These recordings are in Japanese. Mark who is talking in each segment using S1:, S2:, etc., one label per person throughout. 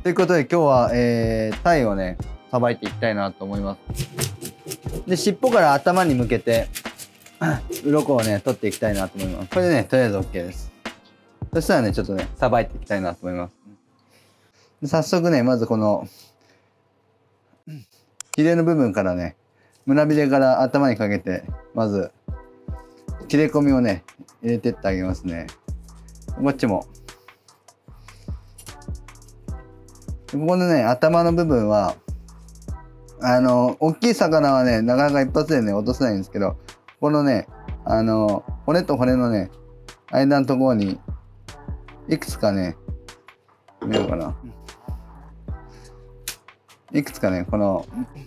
S1: ということで今日は、タイをね、さばいていきたいなと思います。で、尻尾から頭に向けて、鱗をね、取っていきたいなと思います。これでね、とりあえず OK です。そしたらね、ちょっとね、さばいていきたいなと思います。で早速ね、まずこの、ヒレの部分からね、胸びれから頭にかけて、まず、切れ込みをね、入れてってあげますね。こっちも。ここのね、頭の部分は、大きい魚はね、なかなか一発でね、落とせないんですけど、このね、骨と骨のね、間のところに、いくつかね、見えるかな。いくつかね、この、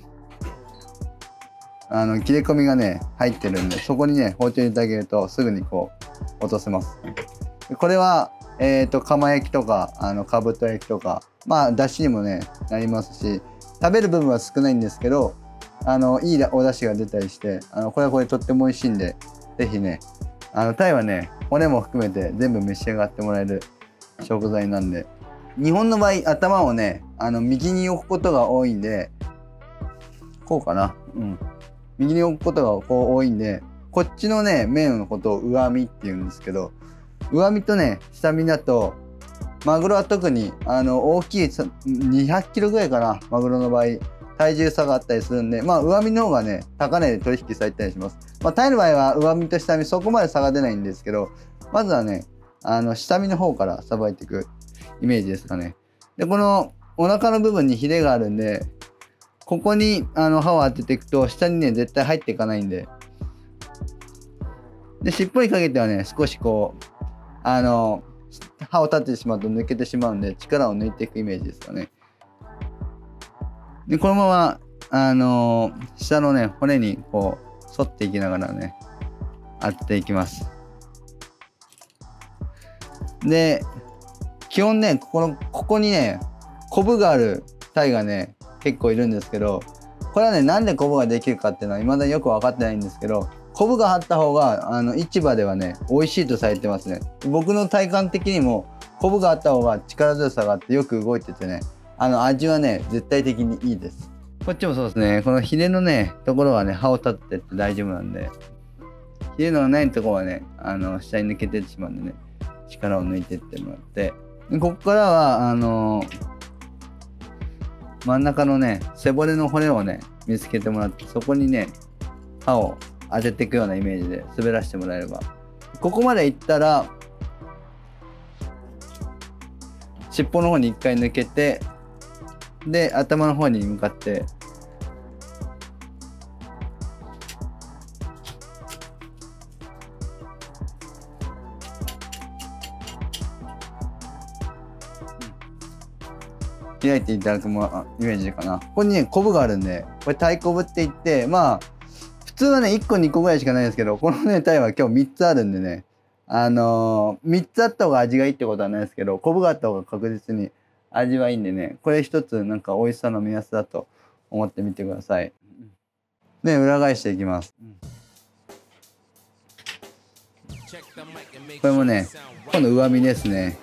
S1: 切れ込みがね、入ってるんで、そこにね、包丁入れてあげると、すぐにこう、落とせます。これは、釜焼きとか、かぶと焼きとか、まあ、だしにもね、なりますし、食べる部分は少ないんですけど、いいお出汁が出たりして、これはこれとっても美味しいんで、ぜひね、タイはね、骨も含めて全部召し上がってもらえる食材なんで、日本の場合、頭をね、右に置くことが多いんで、こうかな。うん。右に置くことがこう多いんで、こっちのね、面のことを上身って言うんですけど、上身とね、下身だと、マグロは特に、大きい、200キロぐらいかな、マグロの場合、体重差があったりするんで、まあ、上身の方がね、高値で取引されたりします。まあ、タイの場合は上身と下身、そこまで差が出ないんですけど、まずはね、下身の方からさばいていくイメージですかね。で、この、お腹の部分にヒレがあるんで、ここに、刃を当てていくと、下にね、絶対入っていかないんで、で、尻尾にかけてはね、少しこう、刃を立ててしまうと抜けてしまうんで、力を抜いていくイメージですかね。で、このまま、下のね、骨にこう、沿っていきながらね、当てていきます。で、基本ね、ここにね、コブがあるタイがね、結構いるんですけど、これはね、なんでコブができるかっていうのは未だによく分かってないんですけど、コブがあった方が、市場ではね、美味しいとされてますね。僕の体感的にも、コブがあった方が力強さがあってよく動いててね、味はね、絶対的にいいです。こっちもそうですね、このヒレのね、ところはね、刃を立ててって大丈夫なんで、ヒレのないところはね、下に抜けてってしまうんでね、力を抜いてってもらって、でここからは、真ん中のね、背骨の骨をね、見つけてもらって、そこにね、刃を当てていくようなイメージで滑らせてもらえれば。ここまでいったら、尻尾の方に一回抜けて、で、頭の方に向かって、開いていただくイメージかな。ここにね、コブがあるんで、これタイコブって言って、まあ、普通はね、1個2個ぐらいしかないんですけど、このね、タイは今日3つあるんでね、3つあった方が味がいいってことはないですけど、コブがあった方が確実に味はいいんでね、これ一つなんか美味しさの目安だと思ってみてください。で、裏返していきます。これもね、今度上身ですね。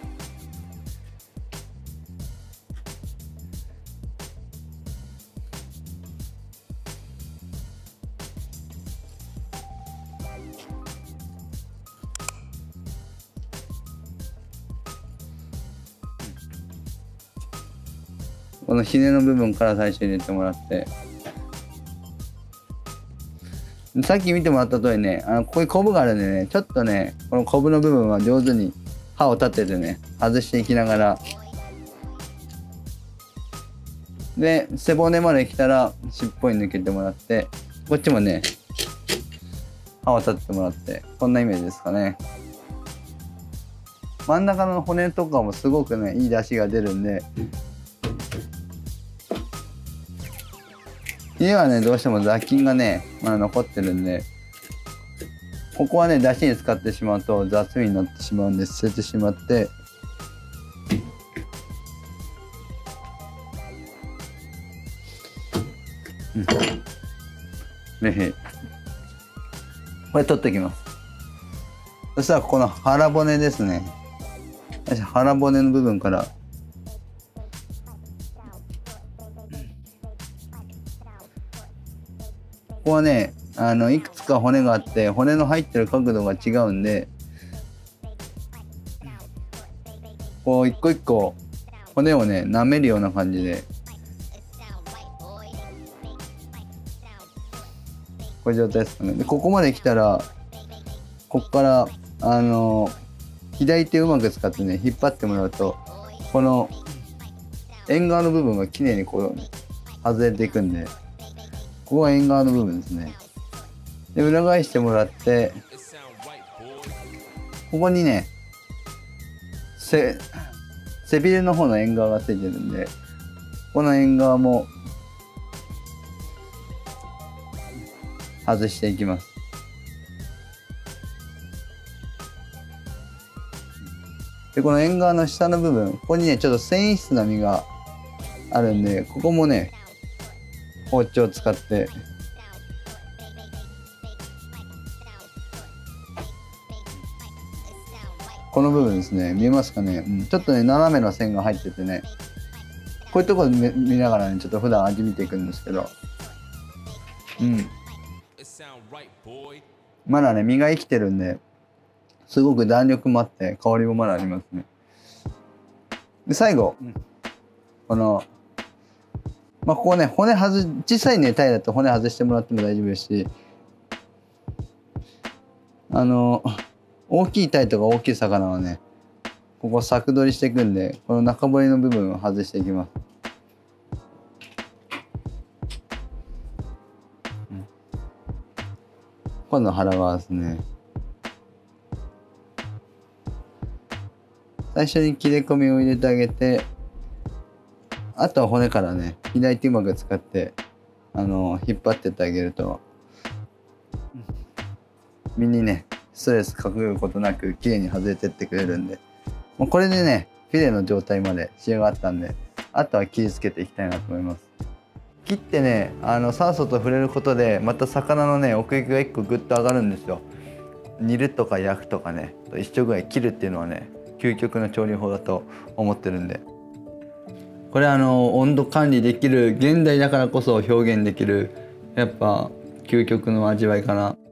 S1: このひねの部分から最初入れてもらって、さっき見てもらった通りね、ここにコブがあるんでね、ちょっとね、このコブの部分は上手に刃を立ててね、外していきながら、で、背骨まで来たら尻尾に抜けてもらって、こっちもね、刃を立ててもらって、こんなイメージですかね。真ん中の骨とかもすごくね、いい出汁が出るんで、ヒレはね、どうしても雑菌がね、残ってるんで、ここはね、出汁に使ってしまうと雑味になってしまうんで、捨ててしまって、ぜひ、これ取っておきます。そしたら、この腹骨ですね。腹骨の部分から、 こはねいくつか骨があって骨の入ってる角度が違うんで、こう一個一個骨をね舐めるような感じで、こういう状態ですかね。でここまで来たらここから左手をうまく使ってね引っ張ってもらうと、この縁側の部分がきれいにこう外れていくんで、ここが縁側の部分ですね。で裏返してもらって、ここにね背びれの方の縁側がついてるんで、この縁側も外していきます。でこの縁側の下の部分、ここにねちょっと繊維質な身があるんで、ここもね包丁を使ってこの部分ですね、見えますかね、ちょっとね斜めの線が入っててね、こういうところ見ながらねちょっと普段味見ていくんですけど、まだね身が生きてるんで、すごく弾力もあって香りもまだありますね。で最後、このここね小さいねタイだと骨外してもらっても大丈夫ですし、大きいタイとか大きい魚はねここ柵取りしていくんで、この中骨の部分を外していきます。今度腹側ですね。最初に切れ込みを入れてあげて、あとは骨からね左手うまく使って引っ張ってってあげると、身にねストレスかけることなく綺麗に外れてってくれるんで、もうこれでねフィレの状態まで仕上がったんで、あとは切りつけていきたいなと思います。切ってね酸素と触れることでまた魚のね奥行きが1個グッと上がるんですよ。煮るとか焼くとかね一緒ぐらい切るっていうのはね究極の調理法だと思ってるんで、これ温度管理できる現代だからこそ表現できるやっぱ究極の味わいかな。